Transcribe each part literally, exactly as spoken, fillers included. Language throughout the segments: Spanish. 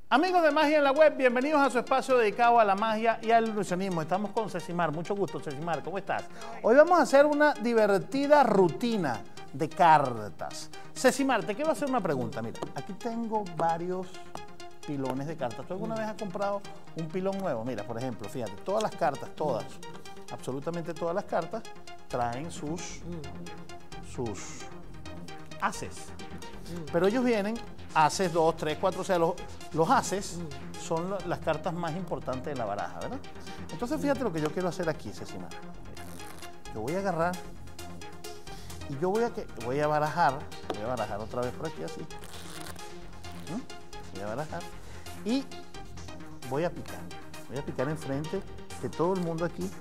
Amigos de Magia en la Web, bienvenidos a su espacio dedicado a la magia y al ilusionismo. Estamos con Cecimar, mucho gusto Cecimar, ¿cómo estás? Hoy vamos a hacer una divertida rutina de cartas. Cecimar, te quiero hacer una pregunta, mira, aquí tengo varios pilones de cartas. ¿Tú alguna vez has comprado un pilón nuevo? Mira, por ejemplo, fíjate, todas las cartas, todas, absolutamente todas las cartas, traen sus, sus haces. Pero ellos vienen, haces dos, tres, cuatro, o sea, los, los haces son las cartas más importantes de la baraja, ¿verdad? Entonces, fíjate lo que yo quiero hacer aquí, Cecimar. Yo voy a agarrar y yo voy a, que, voy a barajar, voy a barajar otra vez por aquí, así. ¿Mm? Voy a barajar y voy a picar. Voy a picar enfrente de todo el mundo aquí.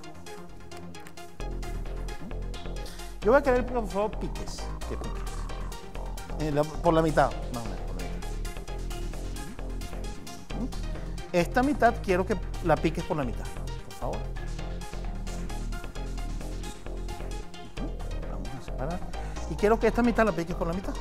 ¿Mm? Yo voy a querer, por favor, piques, que piques. Eh, la, por la mitad, más o menos, por la mitad. Esta mitad quiero que la piques por la mitad, por favor. Vamos a separar. Y quiero que esta mitad la piques por la mitad.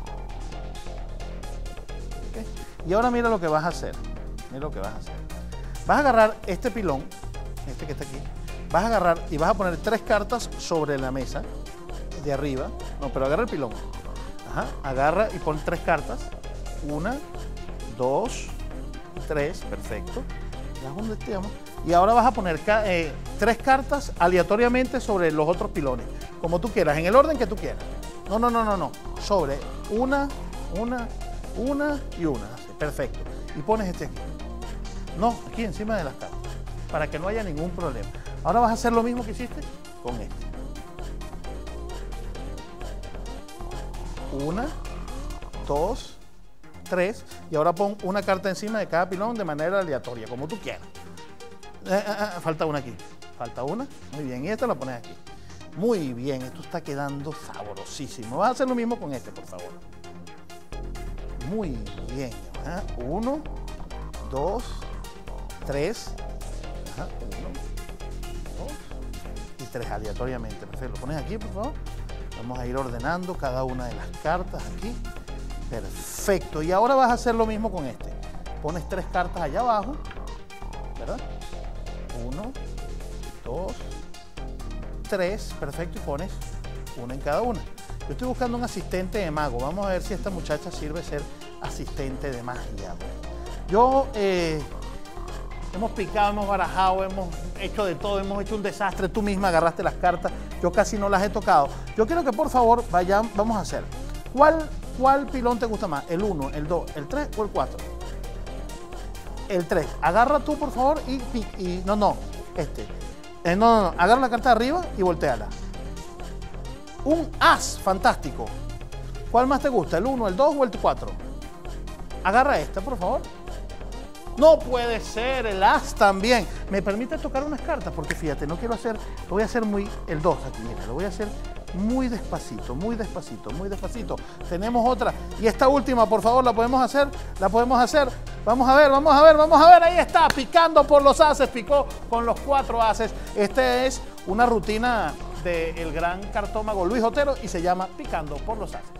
¿Okay? Y ahora mira lo que vas a hacer. Mira lo que vas a hacer. Vas a agarrar este pilón, este que está aquí. Vas a agarrar y vas a poner tres cartas sobre la mesa de arriba. No, pero agarra el pilón. Ajá, agarra y pon tres cartas. Una, dos, tres, perfecto. Ya es donde estamos. Y ahora vas a poner eh, tres cartas aleatoriamente sobre los otros pilones, como tú quieras, en el orden que tú quieras. No, no, no, no, no. Sobre una, una, una y una. Así, perfecto. Y pones este aquí. No, aquí encima de las cartas, para que no haya ningún problema. Ahora vas a hacer lo mismo que hiciste con este. Una, dos, tres, y ahora pon una carta encima de cada pilón de manera aleatoria, como tú quieras. Eh, eh, eh, falta una aquí, falta una, muy bien, y esta la pones aquí. Muy bien, esto está quedando sabrosísimo. Vas a hacer lo mismo con este, por favor. Muy bien, ajá. Uno, dos, tres, ajá. Uno, dos y tres aleatoriamente. Perfecto, lo pones aquí, por favor. Vamos a ir ordenando cada una de las cartas aquí. Perfecto. Y ahora vas a hacer lo mismo con este. Pones tres cartas allá abajo, ¿verdad? Uno, dos, tres. Perfecto. Y pones una en cada una. Yo estoy buscando un asistente de mago. Vamos a ver si esta muchacha sirve ser asistente de magia. Yo... Eh, hemos picado, hemos barajado, hemos hecho de todo, hemos hecho un desastre. Tú misma agarraste las cartas, yo casi no las he tocado. Yo quiero que por favor vayan, vamos a hacer. ¿Cuál, cuál pilón te gusta más? ¿El uno, el dos, el tres o el cuatro? El tres. Agarra tú por favor y, y, y no, no, este. Eh, no, no, no, agarra la carta de arriba y volteala. Un as, fantástico. ¿Cuál más te gusta? ¿El uno, el dos o el cuatro? Agarra esta por favor. No puede ser, el as también. ¿Me permite tocar unas cartas? Porque fíjate, no quiero hacer, lo voy a hacer muy, el dos aquí, mira, lo voy a hacer muy despacito, muy despacito, muy despacito. Tenemos otra, y esta última, por favor, ¿la podemos hacer? ¿La podemos hacer? Vamos a ver, vamos a ver, vamos a ver, ahí está, picando por los ases, picó con los cuatro ases. Esta es una rutina del gran cartómago Luis Otero y se llama Picando por los ases.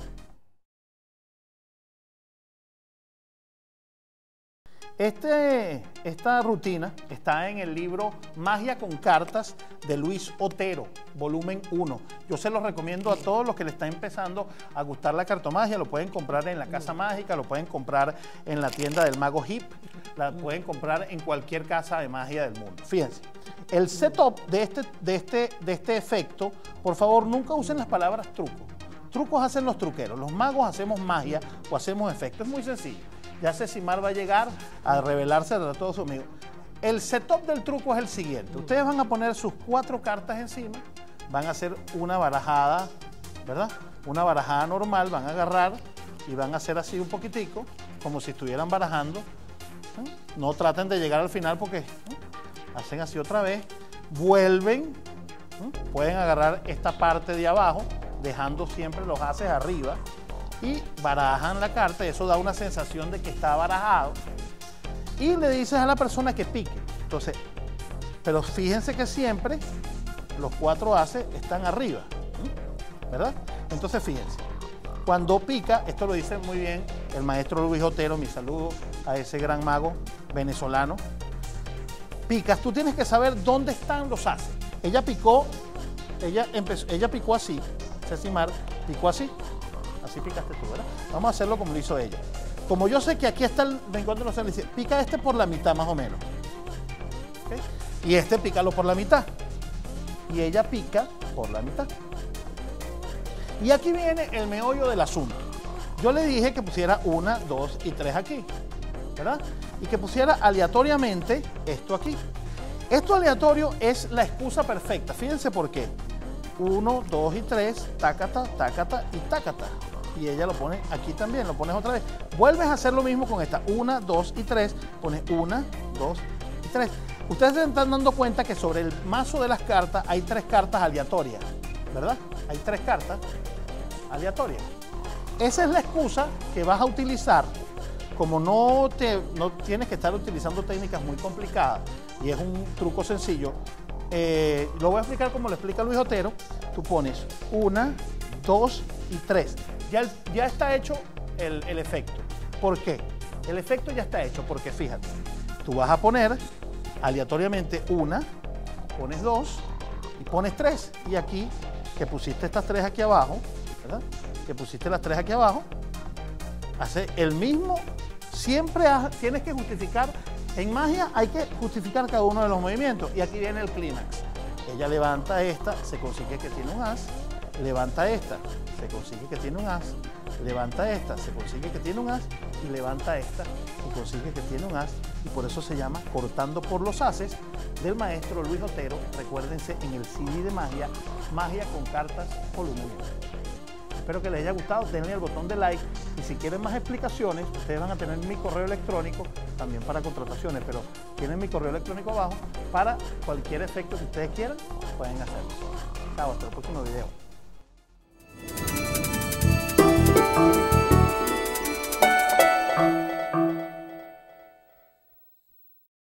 Este, esta rutina está en el libro Magia con Cartas de Luis Otero, volumen uno. Yo se los recomiendo a todos los que le están empezando a gustar la cartomagia. Lo pueden comprar en la Casa Mágica, lo pueden comprar en la tienda del Mago Hip, la pueden comprar en cualquier casa de magia del mundo. Fíjense, el setup de este, de este, de este efecto, por favor, nunca usen las palabras truco. Trucos hacen los truqueros, los magos hacemos magia o hacemos efecto. Es muy sencillo. Ya Cecimar va a llegar a revelarse a todos sus amigos. El setup del truco es el siguiente. Ustedes van a poner sus cuatro cartas encima, van a hacer una barajada, ¿verdad? Una barajada normal, van a agarrar y van a hacer así un poquitico, como si estuvieran barajando. No traten de llegar al final porque hacen así otra vez, vuelven, pueden agarrar esta parte de abajo, dejando siempre los ases arriba, y barajan la carta, y eso da una sensación de que está barajado, y le dices a la persona que pique. Entonces, pero fíjense que siempre los cuatro ases están arriba, ¿verdad? Entonces fíjense, cuando pica, esto lo dice muy bien el maestro Luis Otero, mi saludo a ese gran mago venezolano. Picas, tú tienes que saber dónde están los ases. Ella picó, ella empezó, ella picó así, Cecimar picó así, así picaste tú, ¿verdad? Vamos a hacerlo como lo hizo ella. Como yo sé que aquí está el, me encuentro, no sé, le dice, pica este por la mitad más o menos. ¿Okay? Y este pícalo por la mitad. Y ella pica por la mitad. Y aquí viene el meollo del asunto. Yo le dije que pusiera una, dos y tres aquí, ¿verdad? Y que pusiera aleatoriamente esto aquí. Esto aleatorio es la excusa perfecta. Fíjense por qué. Uno, dos y tres, tácata, tácata y tácata. Y ella lo pone aquí también, lo pones otra vez. Vuelves a hacer lo mismo con esta. Una, dos y tres, pones una, dos y tres. Ustedes se están dando cuenta que sobre el mazo de las cartas hay tres cartas aleatorias, ¿verdad? Hay tres cartas aleatorias. Esa es la excusa que vas a utilizar. Como no, te, no tienes que estar utilizando técnicas muy complicadas y es un truco sencillo, eh, lo voy a explicar como lo explica Luis Otero. Tú pones una, dos y tres. Ya, ya está hecho el, el efecto. ¿Por qué? El efecto ya está hecho porque fíjate, tú vas a poner aleatoriamente una, pones dos y pones tres. Y aquí, que pusiste estas tres aquí abajo, ¿verdad? Que pusiste las tres aquí abajo, hace el mismo. Siempre has, tienes que justificar, en magia hay que justificar cada uno de los movimientos. Y aquí viene el clímax. Ella levanta esta, se consigue que tiene un as, levanta esta, se consigue que tiene un as, levanta esta, se consigue que tiene un as, y levanta esta, y consigue que tiene un as, y por eso se llama Cortando por los Ases, del maestro Luis Otero. Recuérdense, en el C D de magia, Magia con Cartas, volumen uno. Espero que les haya gustado, denle al botón de like y si quieren más explicaciones, ustedes van a tener mi correo electrónico también para contrataciones, pero tienen mi correo electrónico abajo para cualquier efecto que ustedes quieran, pueden hacerlo. Chao, hasta el próximo video.